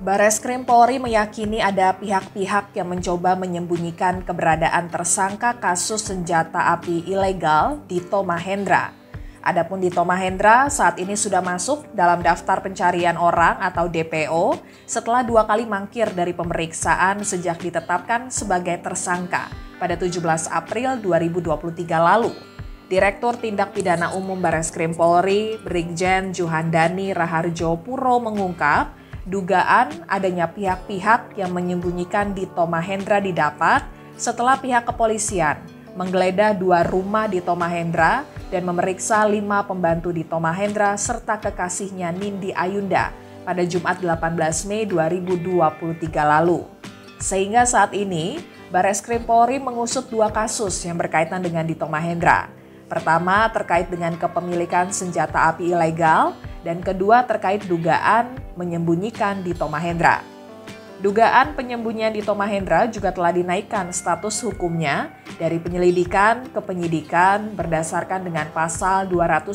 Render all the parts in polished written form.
Bareskrim Polri meyakini ada pihak-pihak yang mencoba menyembunyikan keberadaan tersangka kasus senjata api ilegal Dito Mahendra. Adapun Dito Mahendra saat ini sudah masuk dalam daftar pencarian orang atau DPO setelah 2 kali mangkir dari pemeriksaan sejak ditetapkan sebagai tersangka pada 17 April 2023 lalu. Direktur Tindak Pidana Umum Bareskrim Polri, Brigjen Juhandani Raharjo Puro mengungkap, dugaan adanya pihak-pihak yang menyembunyikan Dito Mahendra didapat setelah pihak kepolisian menggeledah 2 rumah Dito Mahendra dan memeriksa 5 pembantu Dito Mahendra serta kekasihnya Nindi Ayunda pada Jumat 18 Mei 2023 lalu. Sehingga saat ini, Bareskrim Polri mengusut 2 kasus yang berkaitan dengan Dito Mahendra. Pertama terkait dengan kepemilikan senjata api ilegal dan kedua terkait dugaan menyembunyikan Dito Mahendra. Dugaan penyembunyian Dito Mahendra juga telah dinaikkan status hukumnya dari penyelidikan ke penyidikan berdasarkan dengan pasal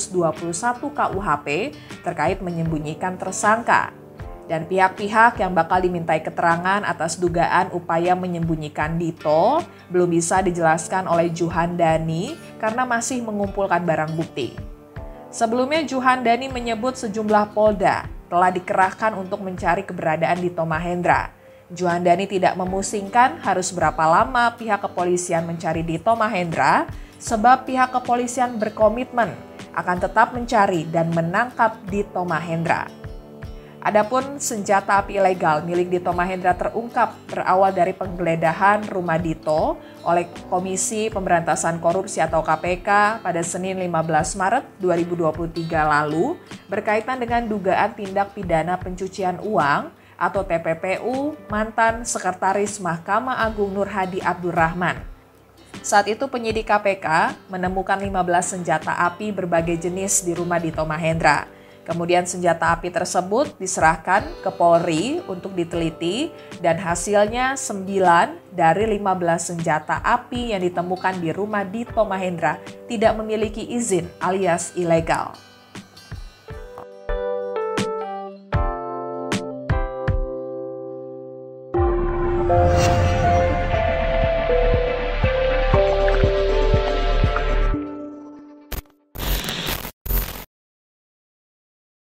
221 KUHP terkait menyembunyikan tersangka. Dan pihak-pihak yang bakal dimintai keterangan atas dugaan upaya menyembunyikan Dito belum bisa dijelaskan oleh Juhandani karena masih mengumpulkan barang bukti. Sebelumnya Juhandani menyebut sejumlah polda telah dikerahkan untuk mencari keberadaan Dito Mahendra. Juhandani tidak memusingkan harus berapa lama pihak kepolisian mencari Dito Mahendra sebab pihak kepolisian berkomitmen akan tetap mencari dan menangkap Dito Mahendra. Adapun senjata api ilegal milik Dito Mahendra terungkap berawal dari penggeledahan rumah Dito oleh Komisi Pemberantasan Korupsi atau KPK pada Senin 15 Maret 2023 lalu berkaitan dengan dugaan tindak pidana pencucian uang atau TPPU mantan Sekretaris Mahkamah Agung Nur Hadi Abdurrahman. Saat itu penyidik KPK menemukan 15 senjata api berbagai jenis di rumah Dito Mahendra. Kemudian senjata api tersebut diserahkan ke Polri untuk diteliti dan hasilnya 9 dari 15 senjata api yang ditemukan di rumah Dito Mahendra tidak memiliki izin alias ilegal.